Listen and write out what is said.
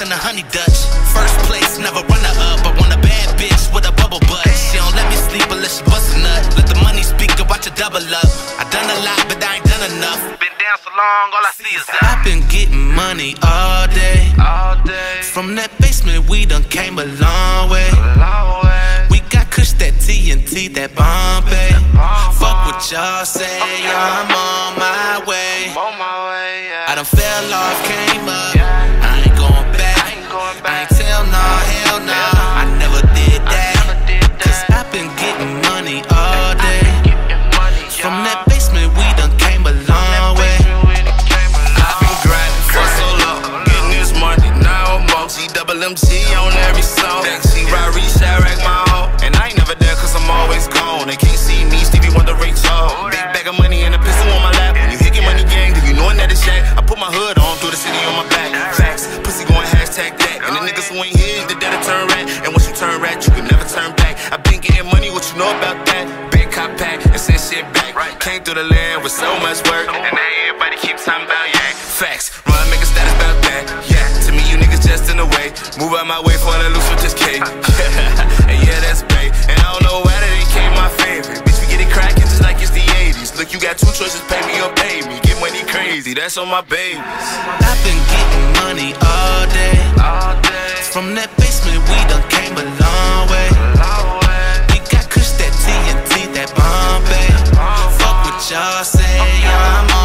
in a honey Dutch. First place, never runner up. I want a bad bitch with a bubble butt. She don't let me sleep unless she bust a nut. Let the money speak and watch her double up. I done a lot, but I ain't done enough. Been down so long, all I see is up. I've been getting money all day. From that basement, we done came a long way. We got Kush, that TNT, that Bombay. Fuck what y'all say, I'm on my way. I done fell off, came up. I ain't going back. I ain't tell nah, hell nah. I never did that. Cause I've been getting money all day. From that basement, we done came a long way. I've been grinding for so long, getting this money now I'm on G-double-M-G on every song. Taxi, Rari, Chirac, my home. And I ain't never there cause I'm always gone. They can't see me, Stevie Wonder, Ray Charles. Big bag of money and a pistol on my lap. When you hit your money gang, then you knowin' that it's Shaq. I put my hood on, through the city on my back. Facts, pussy going hashtag that. And the niggas who ain't here, the dead to turn rat. And once you turn rat, you can never turn back. I been getting money, what you know about that? Big cop pack and send shit back. Came through the land with so much work. And now everybody keep talking about yeah. Facts, run, make a status about that. Yeah, to me you niggas just in the way. Move out my way for the loose with this cake. And yeah, that's bait. And I don't know why that ain't came my favorite. Bitch, we get it crackin' just like it's the 80s. Look, you got two choices, pay me or pay me. Get money crazy, that's on my babies. I've been getting money all day. From that basement, we done came a long way. We got Kush, that TNT, that Bombay. Fuck what y'all say, I'm